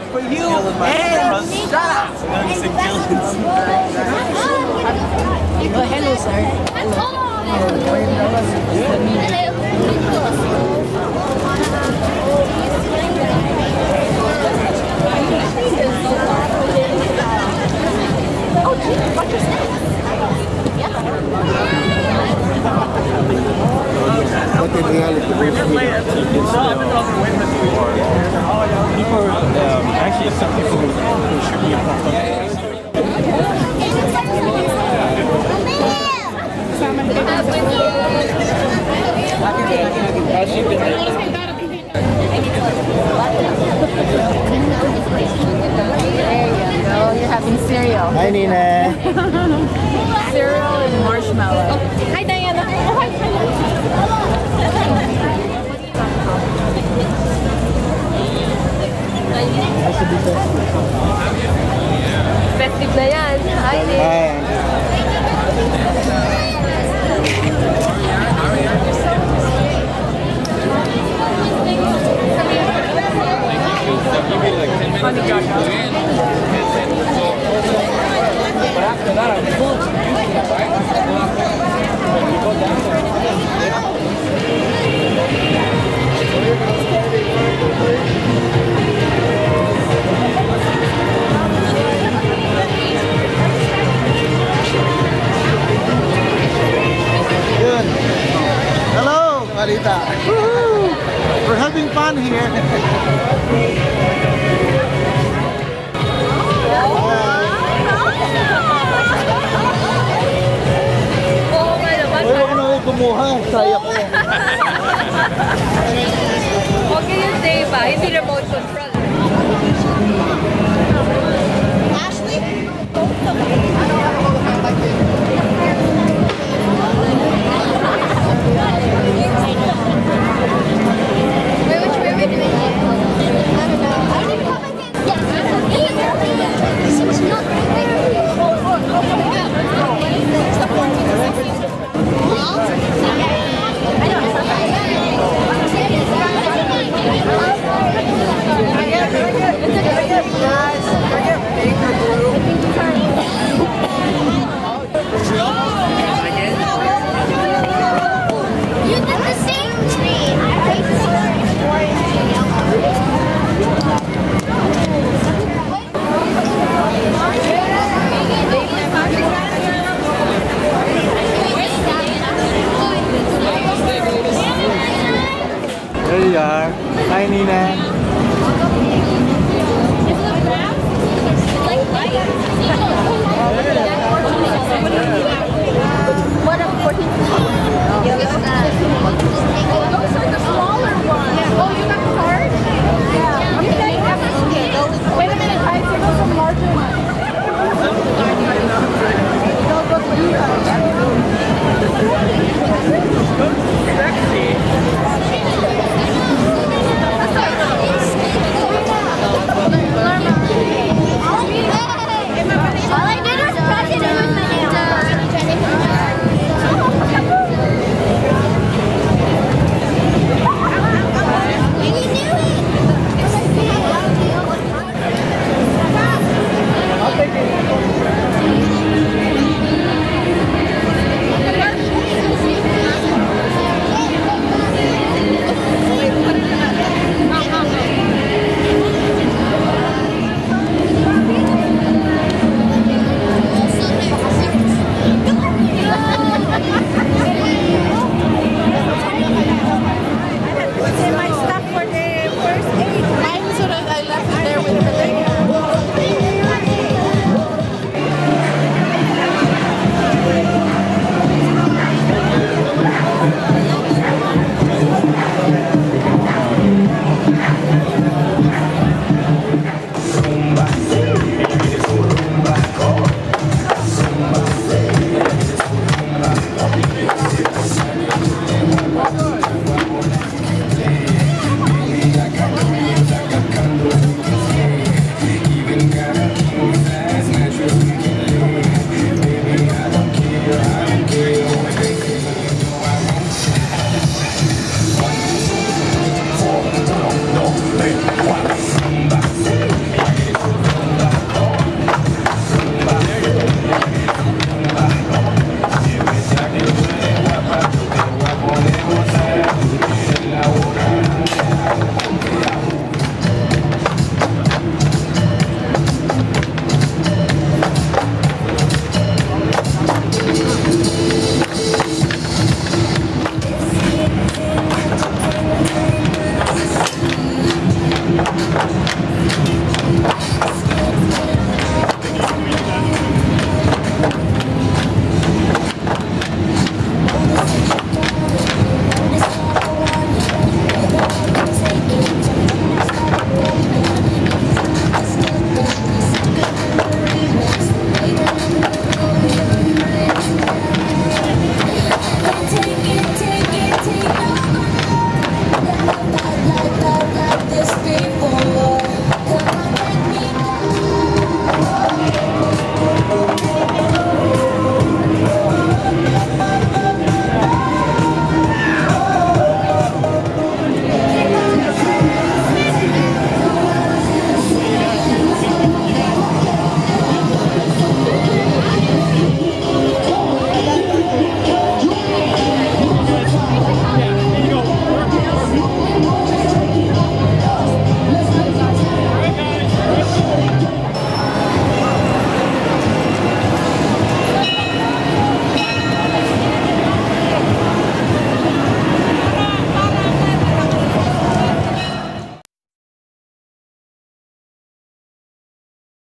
for you and shut up. Oh, hello, sir. Oh, gee, watch your step. But in reality, people, actually some people who should be involved. There you go. You're having cereal. Hi, Nina. Cereal and marshmallow. Hi, Diana. Festive na yan. Hi, Nick. But after that, I'm full. When you go down there. Good. Hello, Marita. Woo! We're having fun here. Kumuha, saya ko. Okay yung day ba? Hindi remote control. Ashley? There you are. Hi, Nina. What a 14.